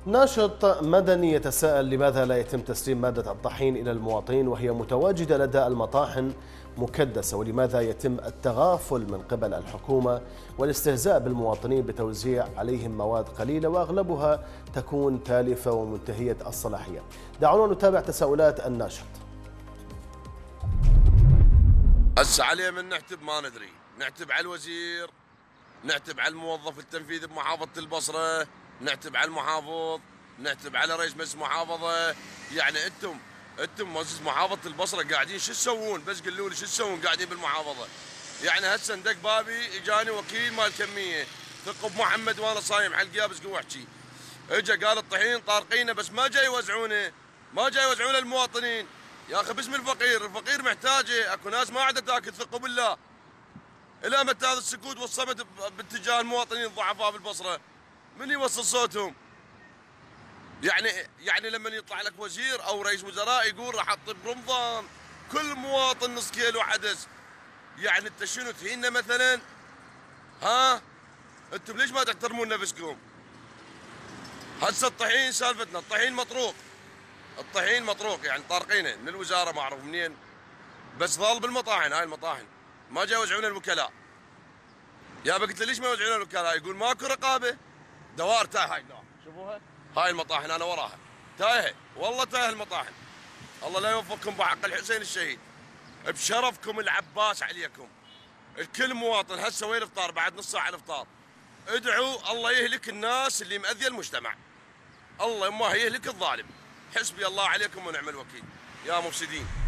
ناشط مدني يتساءل لماذا لا يتم تسليم مادة الطحين إلى المواطنين وهي متواجدة لدى المطاحن مكدسة، ولماذا يتم التغافل من قبل الحكومة والاستهزاء بالمواطنين بتوزيع عليهم مواد قليلة وأغلبها تكون تالفة ومنتهية الصلاحية. دعونا نتابع تساؤلات الناشط. هسه عليه من نحتب ما ندري، نحتب على الوزير، نحتب على الموظف التنفيذي بمحافظة البصرة، نحتب على المحافظ، نحتب على رئيس مجلس محافظة. يعني انتم مجلس محافظة البصرة قاعدين شو تسوون؟ بس قولوا لي شو تسوون قاعدين بالمحافظة؟ يعني هسه ندق بابي اجاني وكيل مال كمية ثقب محمد وانا صايم على القيابس قوم احكي. اجا قال الطحين طارقينه بس ما جاي يوزعونه، ما جاي يوزعونه للمواطنين. يا اخي باسم الفقير، الفقير محتاجه، اكو ناس ما عندها تاكل ثقوا بالله. الى متى هذا السكوت والصمت باتجاه المواطنين الضعفاء بالبصره؟ من يوصل صوتهم؟ يعني لما يطلع لك وزير او رئيس وزراء يقول راح اطب رمضان كل مواطن نص كيلو عدس، يعني انت شنو تهينا مثلا؟ ها؟ انتم ليش ما تحترمون نفسكم؟ هسه الطحين سالفتنا، الطحين مطروق، الطحين مطروق يعني طارقينه من الوزاره ما اعرف منين، بس ظل بالمطاحن. هاي المطاحن ما جاي يوزعون الوكلاء. يا قلت له ليش ما يوزعون الوكلاء؟ يقول ماكو رقابه. دوار تايه هاي الدوار شوفوها، هاي المطاحن انا وراها تايهه، والله تايه المطاحن. الله لا يوفقكم بحق الحسين الشهيد، بشرفكم العباس عليكم. الكل مواطن هسه وين الافطار؟ بعد نص ساعه الافطار. ادعوا الله يهلك الناس اللي مأذيه المجتمع، الله يما يهلك الظالم. حسبي الله عليكم ونعم الوكيل يا مفسدين.